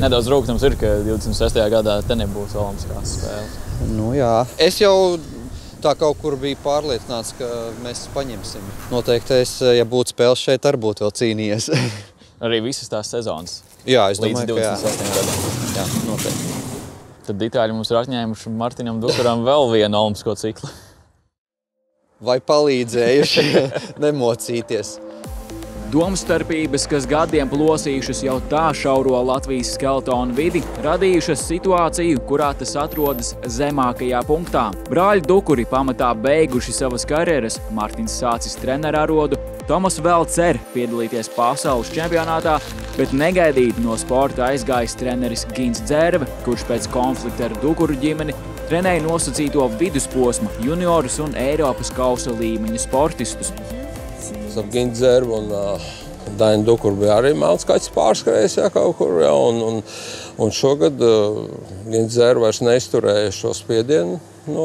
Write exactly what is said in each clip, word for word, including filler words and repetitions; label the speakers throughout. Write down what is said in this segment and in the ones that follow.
Speaker 1: Nedaudz rūgtums ir, ka divdesmit sestajā gadā te nebūs olimpiskās spēles.
Speaker 2: Nu jā. Es jau tā kaut kur biju pārliecināts, ka mēs paņemsim. Noteikti es, ja būtu spēles šeit, arī būtu vēl cīnījies.
Speaker 1: Arī visas tās sezonas?
Speaker 2: Jā, es domāju,
Speaker 1: līdz divdesmit sestajam gadam.
Speaker 2: Jā, noteikti.
Speaker 1: Tad itāļi mums ir atņēmuši Martinam Dukuram vēl vienu olimpisko ciklu.
Speaker 2: Vai palīdzējuši nemocīties.
Speaker 3: Domstarpības, kas gadiem plosījušas jau tā šauro Latvijas skeletonu vidi, radījušas situāciju, kurā tas atrodas zemākajā punktā. Brāļi Dukuri pamatā beiguši savas karjeras, Martins sācis trenera arodu, Tomas vēl cer piedalīties pasaules čempionātā, bet negaidīt no sporta aizgājis treneris Gins Dzērve, kurš pēc konflikta ar Dukuru ģimeni trenēja nosacīto vidusposma juniorus un Eiropas kausa līmeņa sportistus.
Speaker 4: Ar Gintu Dzērvu un uh, Dainu Dukuru bija arī melns kaķis pārskrējis jā, kaut kur. Jā, un, un, un šogad uh, Gints Dzērvu vairs neizturēja šo spiedienu no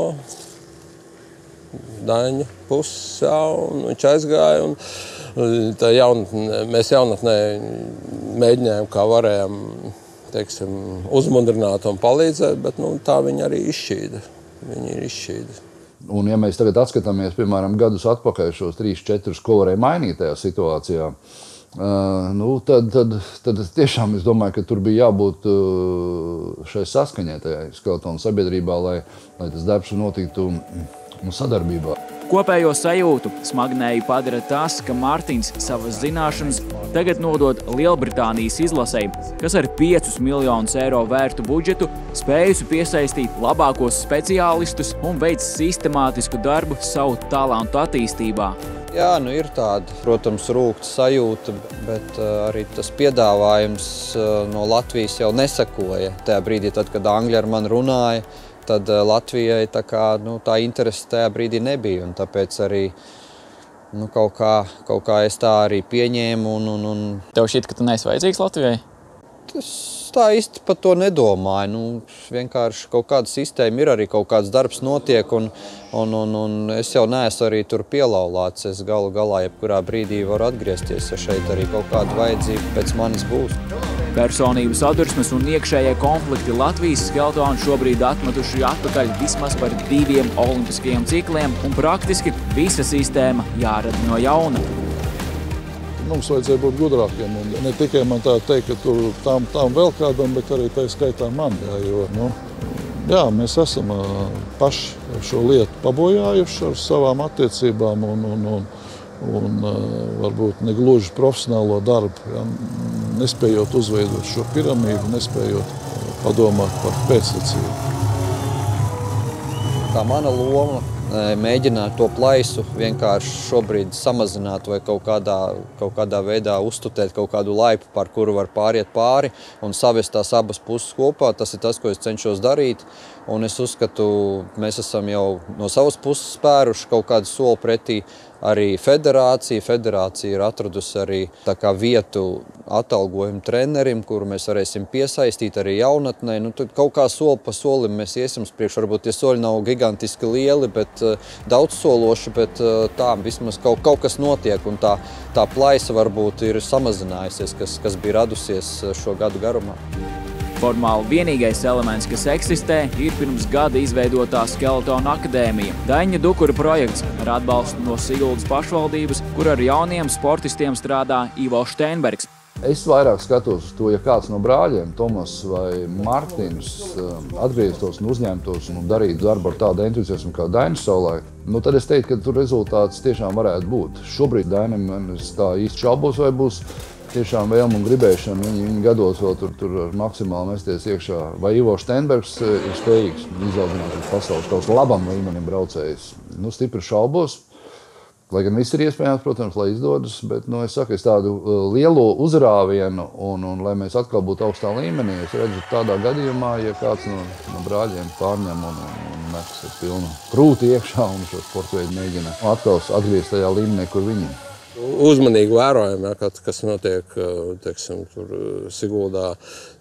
Speaker 4: Daņa puses, jā, un viņš aizgāja. Un, tā jaunatnē, mēs jaunatnē mēģinājām, kā varējām, teiksim, uzmundrināt un palīdzēt, bet nu, tā viņi arī izšķīda. Viņi ir izšķīda.
Speaker 5: Un ja mēs tagad atskatāmies, piemēram, gadus atpakaļ šos trīs, četrus, ko varēja mainīt tajā situācijā, uh, nu, tad, tad, tad tiešām es domāju, ka tur bija jābūt uh, šai saskaņai tajā skeletonu sabiedrībā, lai, lai tas darbs notiktu un sadarbībā.
Speaker 3: Kopējo sajūtu smagnēji padara tas, ka Martins savas zināšanas tagad nodod Lielbritānijas izlasei, kas ar piecus miljonus eiro vērtu budžetu spējusi piesaistīt labākos speciālistus un veic sistemātisku darbu savu talantu attīstībā.
Speaker 2: Jā, nu ir tāda, protams, rūgta sajūta, bet uh, arī tas piedāvājums uh, no Latvijas jau nesakoja. Tajā brīdī, tad, kad Angļi ar mani runāja, tad Latvijai tā, kā, nu, tā interese tajā brīdī nebija. Un tāpēc arī nu, kaut, kā, kaut kā es tā arī pieņēmu. Un, un, un...
Speaker 1: Tev šķiet, ka tu neesi vajadzīgs Latvijai?
Speaker 2: Es tā īsti par to nedomāju. Nu, vienkārši kaut kāda sistēma ir, arī kaut kāds darbs notiek. Un, un, un, un es jau neesmu arī tur pielaulāts. Es galu galā jebkurā brīdī varu atgriezties, ja šeit arī kaut kāda vajadzība pēc manis būs.
Speaker 3: Personību sadursmes un iekšējie konflikti Latvijas skeletonu šobrīd atmetuši atpakaļ vismaz par diviem olimpiskajiem cikliem, un praktiski visa sistēma jārada no jauna.
Speaker 6: Mums vajadzēja būt gudrākiem, un ne tikai man tā teikt, ka tur tām, tām vēl kādam, bet arī tā skaitā man. Jā, jo, nu, jā, mēs esam paši šo lietu pabojājuši ar savām attiecībām un, un, un, un varbūt negluži profesionālo darbu. Jā. Nespējot uzveidot šo piramīdu, nespējot padomāt par pēctecību.
Speaker 2: Tā mana loma mēģināt to plaisu vienkārši šobrīd samazināt vai kaut kādā, kaut kādā veidā uztutēt kaut kādu laipu, par kuru var pāriet pāri un savest tās abas puses kopā. Tas ir tas, ko es cenšos darīt. Un es uzskatu, mēs esam jau no savas puses spēruši kaut kādu soli pretī. Arī federācija. Federācija ir atradusi arī tā kā vietu atalgojumu trenerim, kuru mēs varēsim piesaistīt arī jaunatnē. Nu, tad kaut kā soli pa solim mēs iesim uz priekšu. Varbūt tie soļi nav gigantiski lieli, bet uh, daudzsološi, bet uh, tā vismaz kaut, kaut kas notiek. Un tā, tā plaisa varbūt ir samazinājusies, kas, kas bija radusies šo gadu garumā.
Speaker 3: Formāli vienīgais elements, kas eksistē, ir pirms gada izveidotā Skeletonu akadēmija. Daņa Dukura projekts ar atbalstu no Siguldas pašvaldības, kur ar jauniem sportistiem strādā Ivo Steinbergs.
Speaker 5: Es vairāk skatos uz to, ja kāds no brāļiem, Tomas vai Martins, atgrieztos un uzņemtos un darītu darbu ar tādu entuziasmu kā Dainis savulaik, nu tad es teiktu, ka tur rezultāts tiešām varētu būt. Šobrīd Dainam es tā īsti šaubos, vai būs tiešām vēlme un gribēšana, viņi, viņi gados vēl tur, tur maksimāli mesties iekšā. Vai Ivo Steinbergs ir spējīgs izaudzināt uz pasaules kaut labam līmenim braucējus? Nu, stipri šaubos, lai gan viss ir iespējams, protams, lai izdodas, bet, nu, es saku, es tādu lielo uzrāvienu un, un lai mēs atkal būtu augstā līmenī, es redzu tādā gadījumā, ja kāds no, no brāļiem pārņem un, un, un metas ar pilnu krūti iekšā un šo sportu veidu mēģina atkal atgriezt tajā līmenī, kur viņi ir.
Speaker 4: Uzmanīgi vērojam, ja, kas notiek, teiksim, tur Siguldā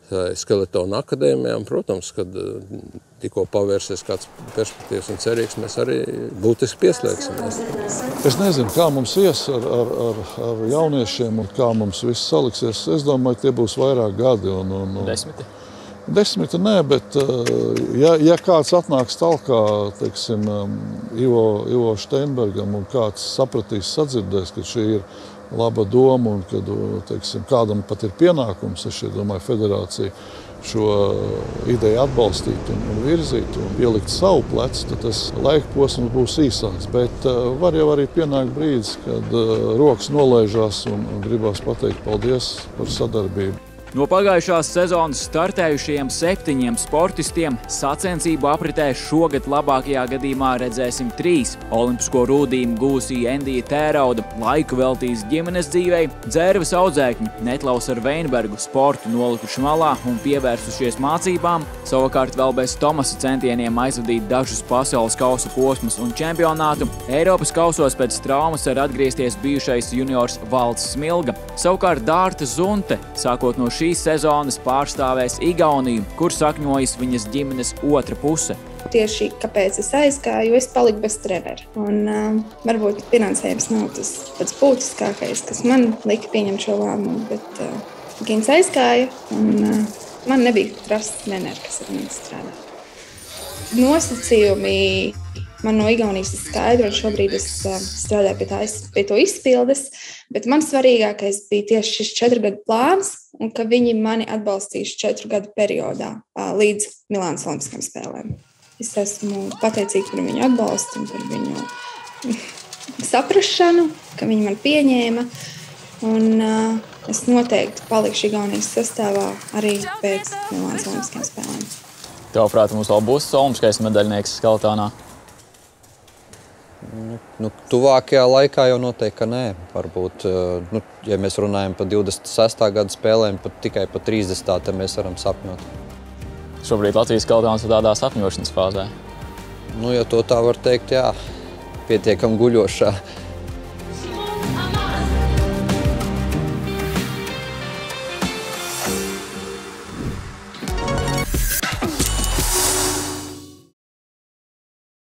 Speaker 4: Skeletona akadēmijām. Protams, kad tikko pavērsies kāds perspektīvs un cerīgs, mēs arī būtiski pieslēgsimies.
Speaker 6: Es nezinu, kā mums ies ar, ar, ar, ar jauniešiem un kā mums viss saliksies. Es domāju, tie būs vairāk gadi. Un, un, un...
Speaker 1: Desmiti?
Speaker 6: Desmiti nē, bet ja, ja kāds atnāks talkā, teiksim, Ivo, Ivo Steinbergam un kāds sapratīs, sadzirdēs, ka šī ir laba doma un kad, teiksim, kādam pat ir pienākums, es šeit domāju, federācija šo ideju atbalstīt un, un virzīt un ielikt savu plecu, tad tas laika posms būs īsāks. Bet uh, var jau arī pienākt brīdis, kad uh, rokas nolaižās un, un gribās pateikt paldies par sadarbību.
Speaker 3: No pagājušās sezonas startējušajiem septiņiem sportistiem sacensību apritē šogad labākajā gadījumā redzēsim trīs. Olimpisko rūdījumu gūsī Endija Tērauda, laiku veltīs ģimenes dzīvei, Dzērves audzēkņi Netlaus ar Veinbergu sportu nolikuši malā un pievērsušies mācībām, savukārt vēl bez Tomasa centieniem aizvadīt dažus pasaules kausa posmus un čempionātu, Eiropas kausos pēc traumas var atgriezties bijušais juniors Valds Smilga. Savukārt Dārta Zunte, sākot no šī šīs sezonas pārstāvēs Igauniju, kur sakņojas viņas ģimenes otra puse.
Speaker 7: Tieši kāpēc es aizgāju, jo es paliku bez trenera. Un uh, varbūt finansējums nav tas pats būtiskākais, kas man lika pieņemt šo lēmumu, bet uh, Gins aizgāja un uh, man nebija rasts treneri, kas ar viņu strādā. Nosacījumi man no Igaunijas ir skaidri, un šobrīd es uh, strādāju pie, tā, pie to izpildes, bet man svarīgākais bija tieši šis četru gadu plāns, un ka viņi mani atbalstīs četru gadu periodā uh, līdz Milānas Olimpiskajām spēlēm. Es esmu pateicīga par viņu atbalstu un par viņu saprašanu, ka viņi man pieņēma, un uh, es noteikti palikšu Igaunijas sastāvā arī pēc Milānas Olimpiskajām spēlēm.
Speaker 1: Tavuprāt, mums vēl būs olimpiskais medaļnieks Skeltonā?
Speaker 2: Nu, nu, tuvākajā laikā jau noteikti, ka nē. Varbūt, nu, ja mēs runājam par divdesmit sestā gada spēlēm, pat tikai par trīsdesmitā tad mēs varam sapņot.
Speaker 1: Šobrīd Latvijas Skeltons ir tādā sapņošanas fāzē.
Speaker 2: Nu, ja to tā var teikt, jā, pietiekam guļošā.